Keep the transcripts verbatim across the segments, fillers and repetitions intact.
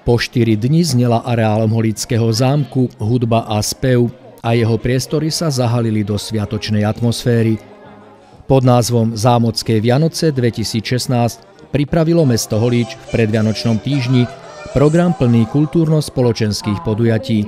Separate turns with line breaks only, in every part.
Po štyri dni znela areálom Holického zámku hudba a spev a jeho priestory sa zahalili do sviatočnej atmosféry. Pod názvom Zámocké Vianoce dvetisícšestnásť pripravilo mesto Holíč v predvianočnom týždni program plný kultúrno-spoločenských podujatí.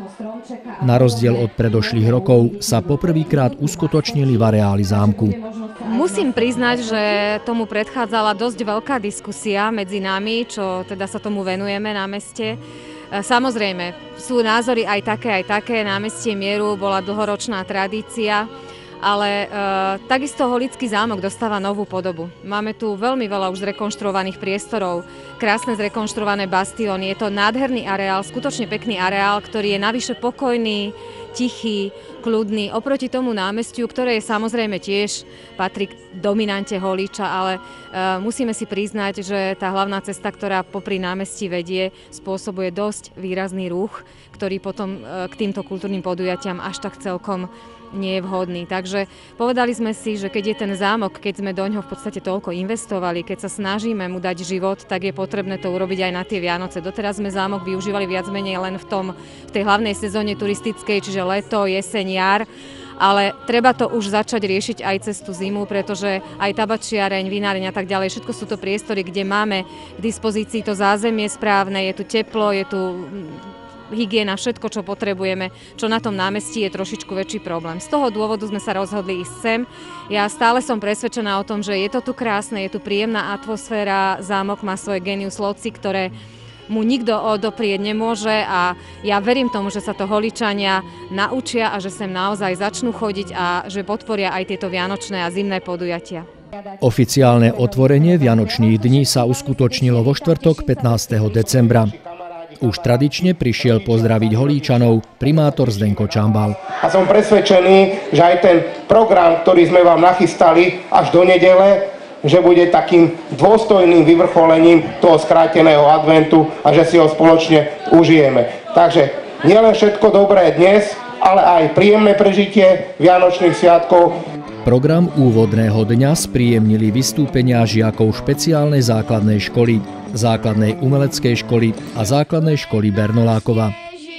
Na rozdiel od predošlých rokov sa poprvýkrát uskutočnili v areáli zámku.
Musím priznať, že tomu predchádzala dosť veľká diskusia medzi nami, čo teda sa tomu venujeme na meste. Samozrejme, sú názory aj také, aj také. Námestie Mieru bola dlhoročná tradícia, ale e, takisto Holický zámok dostáva novú podobu. Máme tu veľmi veľa už zrekonštruovaných priestorov, krásne zrekonštruované bastióny. Je to nádherný areál, skutočne pekný areál, ktorý je navyše pokojný, tichý, kľudný, oproti tomu námestiu, ktoré je samozrejme tiež patrí k dominante Holíča, ale e, musíme si priznať, že tá hlavná cesta, ktorá popri námestí vedie, spôsobuje dosť výrazný ruch, ktorý potom e, k týmto kultúrnym podujatiam až tak celkom nie je vhodný. Takže povedali sme si, že keď je ten zámok, keď sme doňho v podstate toľko investovali, keď sa snažíme mu dať život, tak je potrebné to urobiť aj na tie Vianoce. Doteraz sme zámok využívali viac menej len v, tom, v tej hlavnej sezóne turistickej, čiže leto, jeseň, jar, ale treba to už začať riešiť aj cez tú zimu, pretože aj tabačiareň, vináreň a tak ďalej, všetko sú to priestory, kde máme k dispozícii to zázemie správne, je tu teplo, je tu hygiena, všetko, čo potrebujeme, čo na tom námestí je trošičku väčší problém. Z toho dôvodu sme sa rozhodli ísť sem. Ja stále som presvedčená o tom, že je to tu krásne, je tu príjemná atmosféra, zámok má svoje genius loci, ktoré mu nikto odoprieť nemôže a ja verím tomu, že sa to Holičania naučia a že sem naozaj začnú chodiť a že podporia aj tieto vianočné a zimné podujatia.
Oficiálne otvorenie Vianočných dní sa uskutočnilo vo štvrtok pätnásteho decembra. Už tradične prišiel pozdraviť Holíčanov primátor Zdenko Čambal.
A som presvedčený, že aj ten program, ktorý sme vám nachystali až do nedele, že bude takým dôstojným vyvrcholením toho skráteného adventu a že si ho spoločne užijeme. Takže nielen všetko dobré dnes, ale aj príjemné prežitie Vianočných sviatkov.
Program úvodného dňa spríjemnili vystúpenia žiakov špeciálnej základnej školy, základnej umeleckej školy a základnej školy Bernolákova.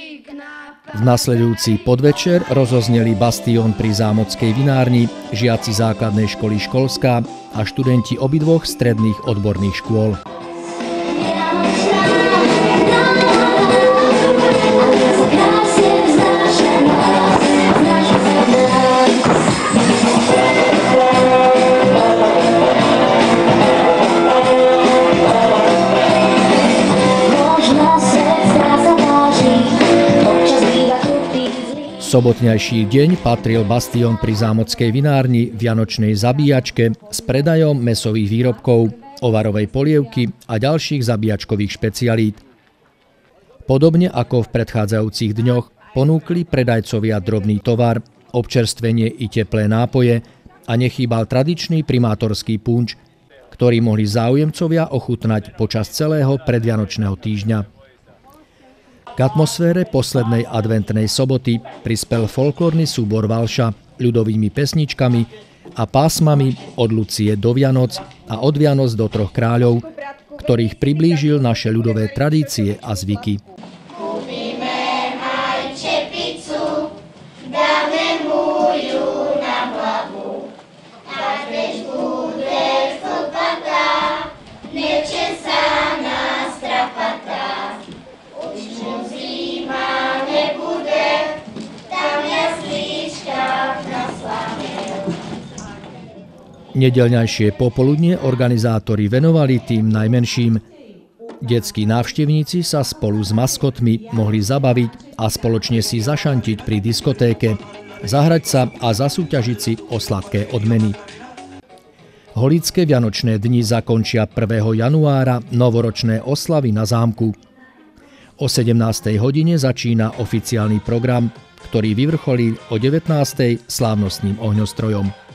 V nasledujúci podvečer rozozneli bastión pri Zámockej vinárni, žiaci základnej školy Školská a študenti obidvoch stredných odborných škôl. Sobotnejší deň patril bastión pri Zámockej vinárni vianočnej zabíjačke s predajom mäsových výrobkov, ovarovej polievky a ďalších zabíjačkových špecialít. Podobne ako v predchádzajúcich dňoch ponúkli predajcovia drobný tovar, občerstvenie i teplé nápoje a nechýbal tradičný primátorský punč, ktorý mohli záujemcovia ochutnať počas celého predvianočného týždňa. K atmosfére poslednej adventnej soboty prispel folklórny súbor Valša ľudovými pesničkami a pásmami od Lucie do Vianoc a od Vianoc do Troch kráľov, ktorých priblížil naše ľudové tradície a zvyky. Nedeľňajšie popoludne organizátori venovali tým najmenším. Detskí návštevníci sa spolu s maskotmi mohli zabaviť a spoločne si zašantiť pri diskotéke, zahrať sa a zasúťažiť si o sladké odmeny. Holické vianočné dni zakončia prvého januára novoročné oslavy na zámku. O sedemnástej hodine začína oficiálny program, ktorý vyvrcholí o devätnástej slávnostným ohňostrojom.